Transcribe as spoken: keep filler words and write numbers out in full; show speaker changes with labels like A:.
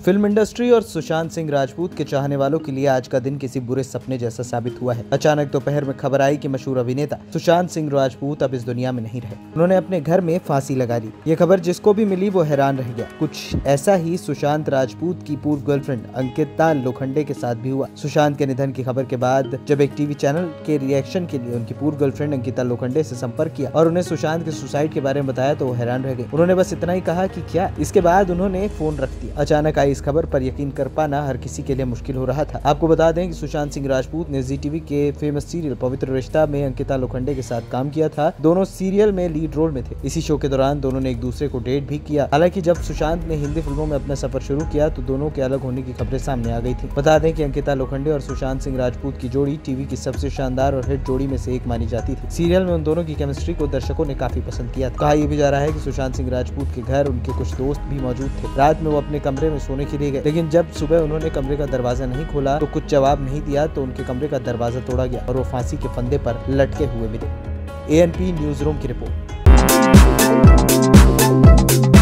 A: Film industry और सुशांत सिंह राजपूत के चाहने वालों के लिए आज का दिन किसी बुरे सपने जैसा साबित हुआ है। अचानक दोपहर में खबर आई कि मशहूर अभिनेता सुशांत सिंह राजपूत अब इस दुनिया में नहीं रहे। उन्होंने अपने घर में फांसी लगा ली। ये खबर जिसको भी मिली वो हैरान रह गया। कुछ ऐसा ही सुशांत राजपूत की पूर्व गर्लफ्रेंड अंकिता लोखंडे के साथ भी हुआ। सुशांत के निधन की खबर के बाद जब एक टीवी चैनल के रिएक्शन के लिए उनकी पूर्व गर्लफ्रेंड अंकिता लोखंडे से संपर्क किया और उन्हें सुशांत के सुसाइड के बारे में बताया तो वो हैरान रह गए। उन्होंने बस इतना ही कहा कि क्या। इसके बाद उन्होंने फोन रख दिया। अचानक आई इस खबर पर यकीन कर पाना हर किसी के लिए मुश्किल हो रहा था। आपको बता दें कि सुशांत सिंह राजपूत ने जी टीवी के फेमस सीरियल पवित्र रिश्ता में अंकिता लोखंडे के साथ काम किया था। दोनों सीरियल में लीड रोल में थे। इसी शो के दौरान दोनों ने एक दूसरे को डेट भी किया। हालांकि जब सुशांत ने हिंदी फिल्मों में अपना सफर शुरू किया तो दोनों के अलग होने की खबरें सामने आ गई थी। बता दें कि अंकिता लोखंडे और सुशांत सिंह राजपूत की जोड़ी टीवी की सबसे शानदार और हिट जोड़ी में से एक मानी जाती थी। सीरियल में उन दोनों की केमिस्ट्री को दर्शकों ने काफी पसंद किया। कहा यह भी जा रहा है कि सुशांत सिंह राजपूत के घर उनके कुछ दोस्त भी मौजूद थे। रात में वो अपने कमरे में सोने के लिए गए, लेकिन जब सुबह उन्होंने कमरे का दरवाजा नहीं खोला तो कुछ जवाब नहीं दिया तो उनके कमरे का दरवाजा तोड़ा गया और वो फांसी के फंदे पर लटके हुए मिले। A N P news room की रिपोर्ट।